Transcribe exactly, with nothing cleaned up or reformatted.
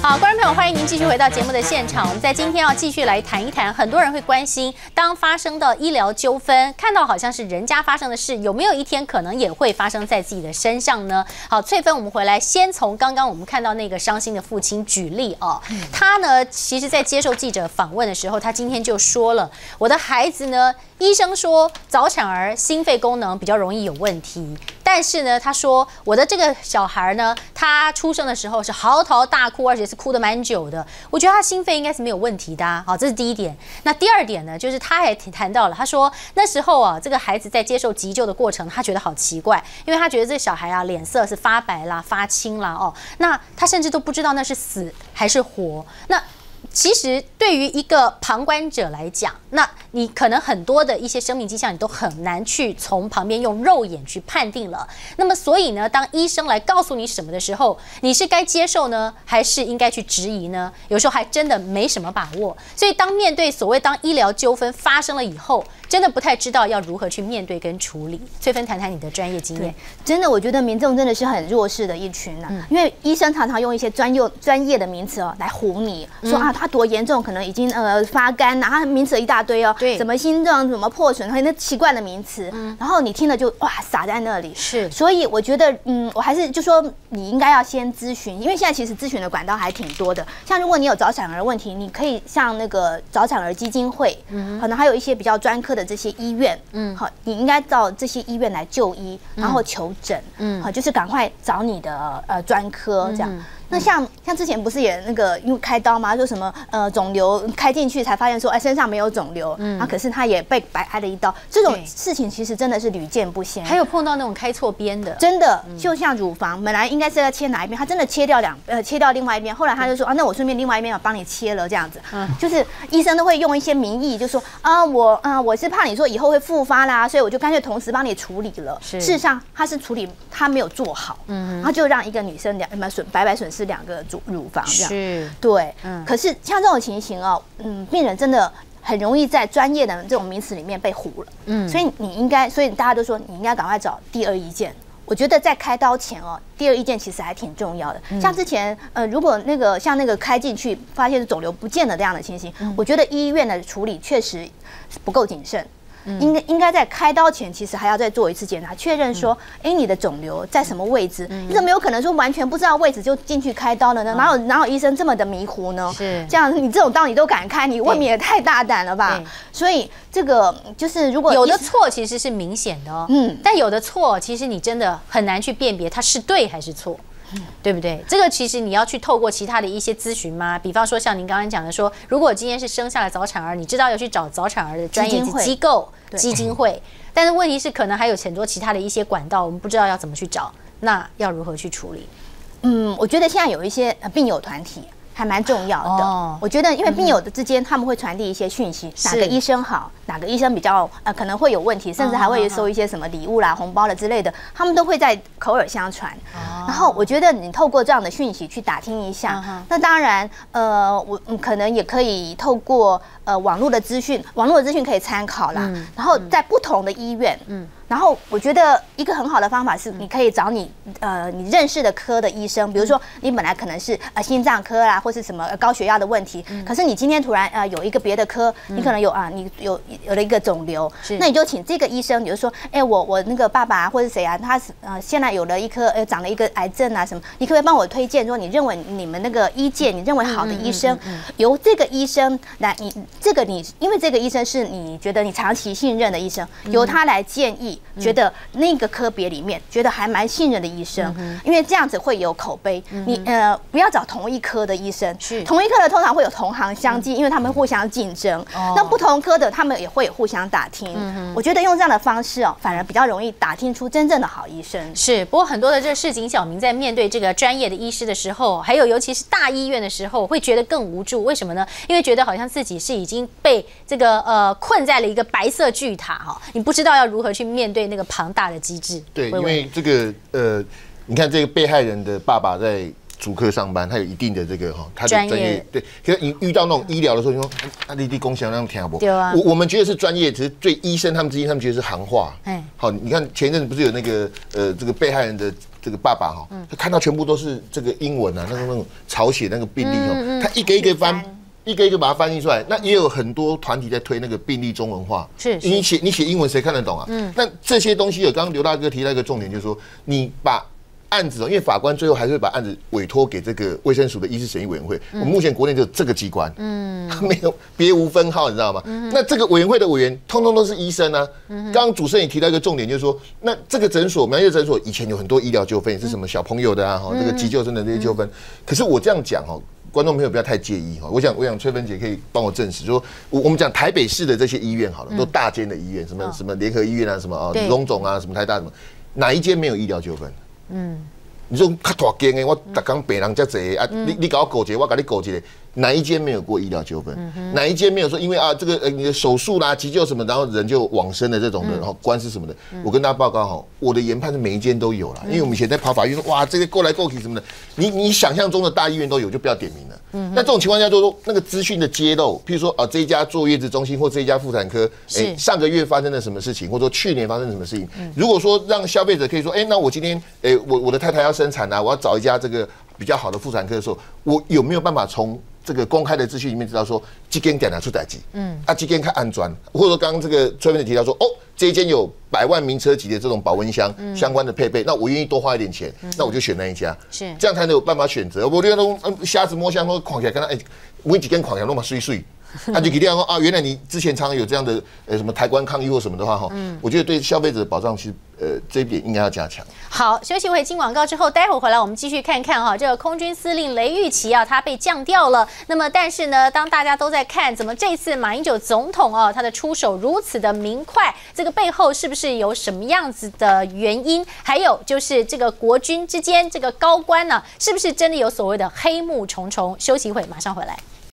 好，观众朋友，欢迎您继续回到节目的现场。我们在今天要继续来谈一谈，很多人会关心，当发生的医疗纠纷，看到好像是人家发生的事，有没有一天可能也会发生在自己的身上呢？好，翠芬，我们回来先从刚刚我们看到那个伤心的父亲举例哦。他呢，其实在接受记者访问的时候，他今天就说了，我的孩子呢，医生说早产儿心肺功能比较容易有问题。但是呢，他说我的这个小孩呢，他出生的时候是嚎啕大哭，而且是哭得蛮久的。我觉得他心肺应该是没有问题的啊。好，这是第一点。那第二点呢，就是他还谈到了，他说那时候啊，这个孩子在接受急救的过程，他觉得好奇怪，因为他觉得这个小孩啊脸色是发白啦、发青啦哦，那他甚至都不知道那是死还是活。那其实对于一个旁观者来讲，那你可能很多的一些生命迹象，你都很难去从旁边用肉眼去判定了。那么所以呢，当医生来告诉你什么的时候，你是该接受呢，还是应该去质疑呢？有时候还真的没什么把握。所以当面对所谓当医疗纠纷发生了以后，真的不太知道要如何去面对跟处理。翠芬，谈谈你的专业经验。 真的，我觉得民众真的是很弱势的一群啊，嗯、因为医生常常用一些专用专业的名词哦来唬你，说啊他多严重，可能已经呃发干，然后名词一大堆哦，对，什么心脏什么破损，那奇怪的名词，嗯、然后你听了就哇傻在那里。是，所以我觉得嗯，我还是就说你应该要先咨询，因为现在其实咨询的管道还挺多的。像如果你有早产儿问题，你可以像那个早产儿基金会，嗯，可能还有一些比较专科的这些医院，嗯，好，你应该到这些医院来就医，然后求诊，嗯，好，就是赶快找你的呃专科这样。嗯那像像之前不是也那个因为开刀嘛，说什么呃肿瘤开进去才发现说哎身上没有肿瘤，嗯，啊可是他也被白开了一刀，这种事情其实真的是屡见不鲜。 还有碰到那种开错边的， 真的就像乳房本来应该是要切哪一边，他真的切掉两呃切掉另外一边，后来他就说啊那我顺便另外一边我帮你切了这样子，嗯，就是医生都会用一些名义就说啊我啊我是怕你说以后会复发啦，所以我就干脆同时帮你处理了。事实上他是处理他没有做好，嗯，他就让一个女生两么损白白损失。是两个乳乳房这样，是，对，嗯，可是像这种情形哦，嗯，病人真的很容易在专业的这种名词里面被唬了，嗯，所以你应该，所以大家都说你应该赶快找第二意见。我觉得在开刀前哦，第二意见其实还挺重要的。像之前呃，如果那个像那个开进去发现肿瘤不见了这样的情形，嗯、我觉得医院的处理确实不够谨慎。应该应该在开刀前，其实还要再做一次检查，确认说，哎，你的肿瘤在什么位置？你怎么有可能说完全不知道位置就进去开刀了呢？哪有哪有医生这么的迷糊呢？是这样，你这种刀你都敢开，你未免也太大胆了吧？所以这个就是如果有的错其实是明显的哦，嗯，但有的错其实你真的很难去辨别它是对还是错。对不对？这个其实你要去透过其他的一些咨询吗？比方说像您刚刚讲的说，如果今天是生下来早产儿，你知道要去找早产儿的专业机构、基金会，但是问题是可能还有很多其他的一些管道，我们不知道要怎么去找，那要如何去处理？ 嗯，我觉得现在有一些病友团体。还蛮重要的，哦、我觉得，因为病友的之间他们会传递一些讯息，哪个医生好，哪个医生比较呃可能会有问题，甚至还会收一些什么礼物啦、红包了之类的，他们都会在口耳相传。哦、然后我觉得你透过这样的讯息去打听一下，哦、那当然，呃，我嗯可能也可以透过呃网络的资讯，网络的资讯可以参考啦。嗯、然后在不同的医院，嗯。然后我觉得一个很好的方法是，你可以找你呃你认识的科的医生，比如说你本来可能是呃心脏科啦，或是什么高血压的问题，可是你今天突然呃有一个别的科，你可能有啊你有有了一个肿瘤，那你就请这个医生，比如说哎我我那个爸爸或是谁啊，他呃现在有了一颗呃长了一个癌症啊什么，你可不可以帮我推荐说你认为你们那个医界你认为好的医生，由这个医生来，你这个你因为这个医生是你觉得你长期信任的医生，由他来建议。觉得那个科别里面觉得还蛮信任的医生，嗯、因为这样子会有口碑。嗯、你呃不要找同一科的医生，同一科的通常会有同行相忌，嗯、因为他们互相竞争。哦、那不同科的他们也会互相打听。嗯、我觉得用这样的方式哦，反而比较容易打听出真正的好医生。 是，不过很多的这个市井小民在面对这个专业的医师的时候，还有尤其是大医院的时候，会觉得更无助。为什么呢？因为觉得好像自己是已经被这个呃困在了一个白色巨塔哈，你不知道要如何去面对那个庞大的机制。 对，因为这个呃，你看这个被害人的爸爸在主科上班，他有一定的这个哈，他的专业对。可是你遇到那种医疗的时候，你说啊，你你贡献那样听不？对啊。我我们觉得是专业，只是对医生他们之间，他们觉得是行话。哎，好，你看前一阵子不是有那个呃，这个被害人的这个爸爸哈，他看到全部都是这个英文啊，那种那种草写那个病例哦，他一个一个翻。一个一个把它翻译出来，那也有很多团体在推那个病例中文化。 是， 你写你写英文谁看得懂啊？嗯，那这些东西有，刚刚刘大哥提到一个重点，就是说你把案子，因为法官最后还是会把案子委托给这个卫生署的医师审议委员会。我们目前国内就这个机关，嗯，没有别无分号，你知道吗？那这个委员会的委员，通通都是医生啊。刚刚主持人也提到一个重点，就是说，那这个诊所苗栗诊所以前有很多医疗纠纷，是什么小朋友的啊，哈，这个急救生的这些纠纷。可是我这样讲哦。观众朋友不要太介意哈，我想我想翠芬姐可以帮我证实，说我们讲台北市的这些医院好了，都大间的医院，什么什么联合医院啊，什么啊荣总啊，什么台大什么，哪一间没有医疗纠纷？嗯，你说较大间的，我逐工病人遮济啊，你你搞我勾结，我搞你勾结，哪一间没有过医疗纠纷？哪一间没有说因为啊这个呃你的手术啦、急救什么，然后人就往生的这种的，然后官司什么的？我跟大家报告哈，我的研判是每一间都有啦，因为我们以前在跑法院说哇这个过来过去什么的，你你想象中的大医院都有，就不要点名了。那这种情况下，就是说那个资讯的揭露，譬如说啊，这一家坐月子中心或这一家妇产科，哎、欸，上个月发生了什么事情，或者说去年发生了什么事情？嗯、如果说让消费者可以说，哎、欸，那我今天，哎、欸，我我的太太要生产啊，我要找一家这个比较好的妇产科的时候，我有没有办法从这个公开的资讯里面知道说，这间点拿出代志，嗯，啊，这间看安全，或者说刚刚这个崔芬姐提到说，哦，这一间有百万名车级的这种保温箱、嗯、相关的配备，那我愿意多花一点钱，嗯、那我就选那一家，是这样才能有办法选择。我觉得那种瞎子摸象都看起来，看到哎，每几间看起来那么碎碎。他就给这样说啊，原来你之前常常有这样的呃什么抬棺抗议或什么的话哈，嗯，我觉得对消费者的保障其实呃这一点应该要加强。 好，休息会进广告之后，待会回来我们继续看看哈，这个空军司令雷玉琪啊，他被降调了。那么但是呢，当大家都在看怎么这次马英九总统哦，他的出手如此的明快，这个背后是不是有什么样子的原因？还有就是这个国军之间这个高官呢，是不是真的有所谓的黑幕重重？休息会马上回来。